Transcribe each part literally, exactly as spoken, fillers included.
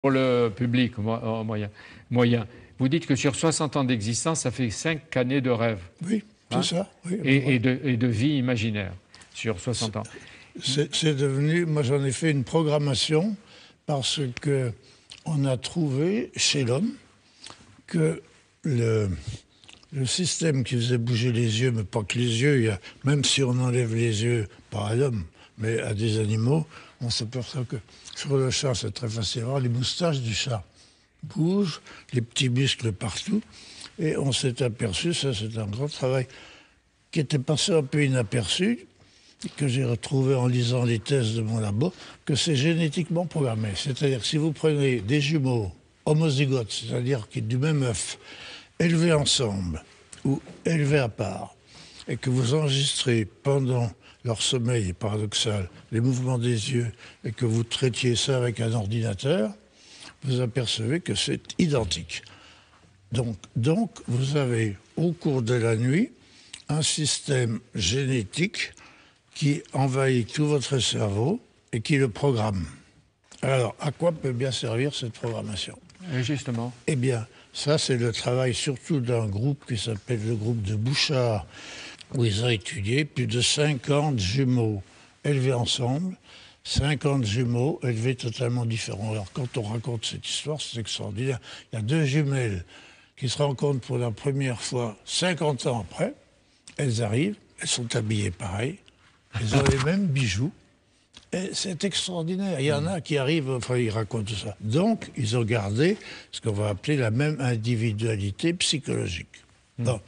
Pour le public mo moyen, moyen, vous dites que sur soixante ans d'existence, ça fait cinq années de rêve. Oui, c'est hein? ça. Oui, et, et, de, et de vie imaginaire sur soixante ans. C'est devenu, moi j'en ai fait une programmation parce que on a trouvé chez l'homme que le, le système qui faisait bouger les yeux, mais pas que les yeux, il y a, même si on enlève les yeux, pas à l'homme, mais à des animaux, on s'aperçoit que sur le chat, c'est très facile. Alors, les moustaches du chat bougent, les petits muscles partout, et on s'est aperçu, ça c'est un grand travail, qui était passé un peu inaperçu, que j'ai retrouvé en lisant les thèses de mon labo, que c'est génétiquement programmé. C'est-à-dire que si vous prenez des jumeaux homozygotes, c'est-à-dire qui du même œuf, élevés ensemble ou élevés à part, et que vous enregistrez pendant leur sommeil paradoxal les mouvements des yeux et que vous traitiez ça avec un ordinateur, vous apercevez que c'est identique. Donc, donc, vous avez au cours de la nuit un système génétique qui envahit tout votre cerveau et qui le programme. Alors, à quoi peut bien servir cette programmation? Et justement. Eh bien, ça, c'est le travail surtout d'un groupe qui s'appelle le groupe de Bouchard, où ils ont étudié plus de cinquante jumeaux élevés ensemble, cinquante jumeaux élevés totalement différents. Alors, quand on raconte cette histoire, c'est extraordinaire. Il y a deux jumelles qui se rencontrent pour la première fois cinquante ans après. Elles arrivent, elles sont habillées pareil, elles ont les mêmes bijoux. Et c'est extraordinaire. Il y en a qui arrivent, enfin, ils racontent tout ça. Donc, ils ont gardé ce qu'on va appeler la même individualité psychologique. Mmh. Donc,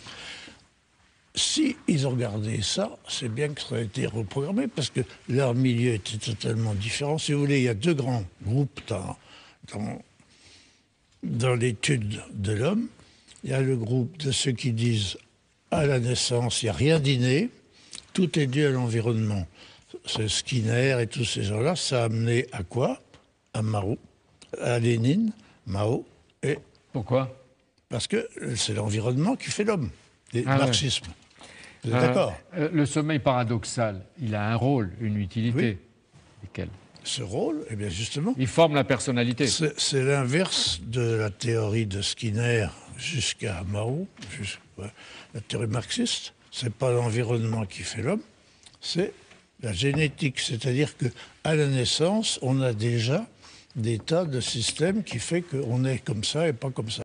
si ils ont gardé ça, c'est bien que ça a été reprogrammé, parce que leur milieu était totalement différent. Si vous voulez, il y a deux grands groupes dans, dans, dans l'étude de l'homme. Il y a le groupe de ceux qui disent à la naissance, il n'y a rien d'inné, tout est dû à l'environnement. C'est Skinner et tous ces gens-là, ça a amené à quoi? À Mao, à Lénine, Mao et... Pourquoi? Parce que c'est l'environnement qui fait l'homme, le ah marxisme. Ouais. Vous êtes euh, d'accord? euh, Le sommeil paradoxal, il a un rôle, une utilité. Oui. Quelle? Ce rôle, eh bien justement... Il forme la personnalité. C'est l'inverse de la théorie de Skinner jusqu'à Mao, jusqu'à ouais, la théorie marxiste. C'est pas l'environnement qui fait l'homme, c'est la génétique. C'est-à-dire qu'à la naissance, on a déjà des tas de systèmes qui fait qu'on est comme ça et pas comme ça.